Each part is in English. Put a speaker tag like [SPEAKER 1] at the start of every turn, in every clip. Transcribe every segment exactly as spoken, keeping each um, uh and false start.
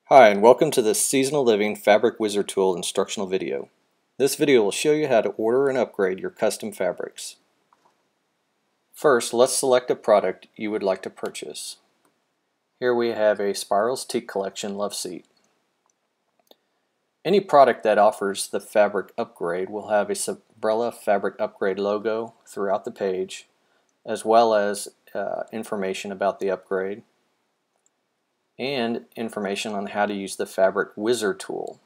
[SPEAKER 1] Hi, and welcome to this Seasonal Living Fabric Wizard Tool instructional video. This video will show you how to order and upgrade your custom fabrics. First, let's select a product you would like to purchase. Here we have a Spirals Teak Collection Love Seat. Any product that offers the fabric upgrade will have a Sabrella Fabric Upgrade logo throughout the page, as well as uh, information about the upgrade, and information on how to use the Fabric Wizard tool.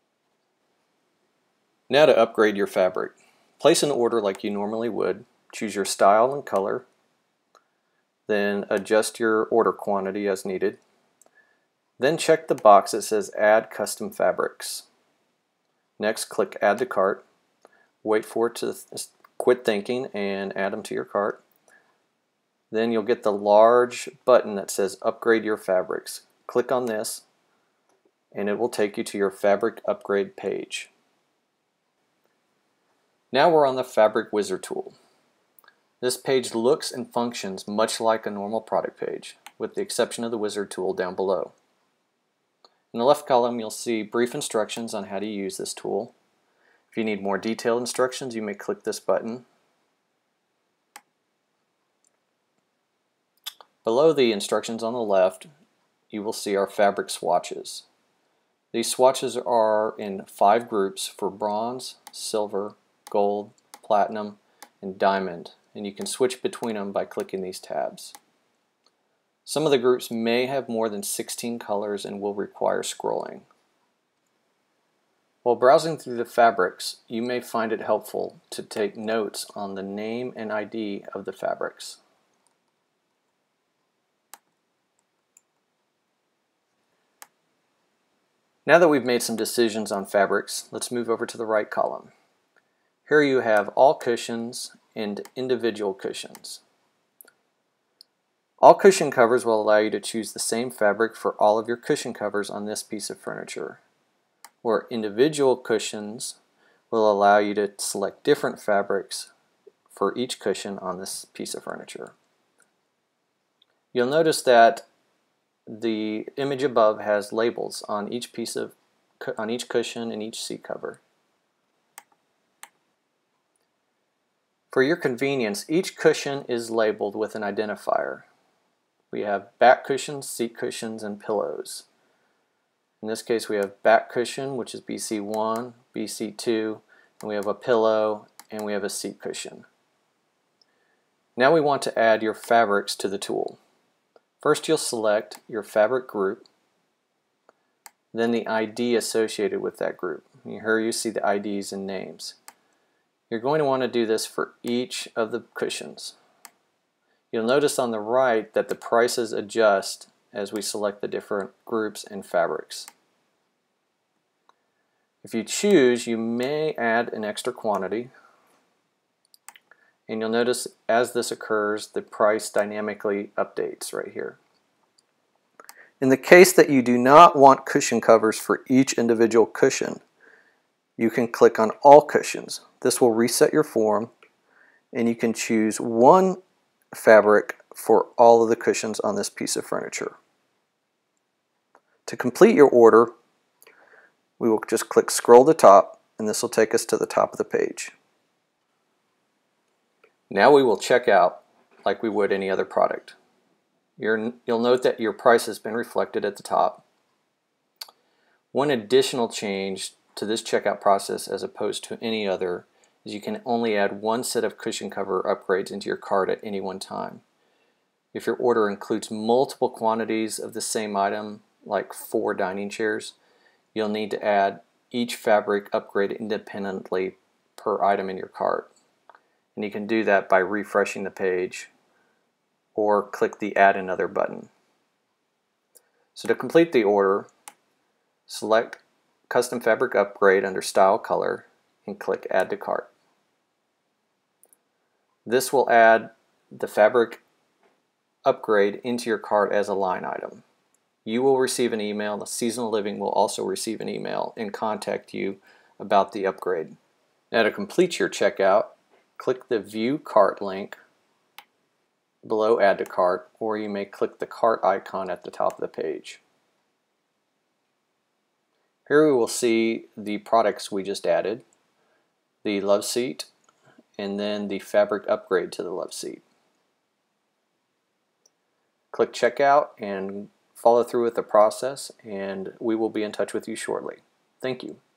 [SPEAKER 1] Now to upgrade your fabric. Place an order like you normally would. Choose your style and color. Then adjust your order quantity as needed. Then check the box that says Add Custom Fabrics. Next, click Add to Cart. Wait for it to quit thinking and add them to your cart. Then you'll get the large button that says Upgrade Your Fabrics. Click on this and it will take you to your fabric upgrade page. Now we're on the Fabric Wizard tool. This page looks and functions much like a normal product page, with the exception of the Wizard tool down below. In the left column you'll see brief instructions on how to use this tool. If you need more detailed instructions, you may click this button. Below the instructions on the left, you will see our fabric swatches. These swatches are in five groups for bronze, silver, gold, platinum, and diamond, and you can switch between them by clicking these tabs. Some of the groups may have more than sixteen colors and will require scrolling. While browsing through the fabrics, you may find it helpful to take notes on the name and I D of the fabrics. Now that we've made some decisions on fabrics, let's move over to the right column. Here you have all cushions and individual cushions. All cushion covers will allow you to choose the same fabric for all of your cushion covers on this piece of furniture, where individual cushions will allow you to select different fabrics for each cushion on this piece of furniture. You'll notice that the image above has labels on each piece of on each cushion and each seat cover. For your convenience, each cushion is labeled with an identifier. We have back cushions, seat cushions, and pillows. In this case we have back cushion, which is B C one, B C two, and we have a pillow, and we have a seat cushion. Now we want to add your fabrics to the tool. First you'll select your fabric group, then the I D associated with that group. Here you see the I Ds and names. You're going to want to do this for each of the cushions. You'll notice on the right that the prices adjust as we select the different groups and fabrics. If you choose, you may add an extra quantity, and you'll notice as this occurs, the price dynamically updates right here. In the case that you do not want cushion covers for each individual cushion, you can click on All Cushions. This will reset your form, and you can choose one fabric for all of the cushions on this piece of furniture. To complete your order, we will just click Scroll to Top, and this will take us to the top of the page. Now we will check out like we would any other product. You're, you'll note that your price has been reflected at the top. One additional change to this checkout process as opposed to any other is you can only add one set of cushion cover upgrades into your cart at any one time. If your order includes multiple quantities of the same item, like four dining chairs, you'll need to add each fabric upgrade independently per item in your cart. And you can do that by refreshing the page or click the Add Another button. So to complete the order, select Custom Fabric Upgrade under Style Color and click Add to Cart. This will add the fabric upgrade into your cart as a line item. You will receive an email, the Seasonal Living will also receive an email and contact you about the upgrade. Now to complete your checkout, click the View Cart link below Add to Cart, or you may click the cart icon at the top of the page. Here we will see the products we just added, the love seat, and then the fabric upgrade to the love seat. Click checkout and follow through with the process, and we will be in touch with you shortly. Thank you.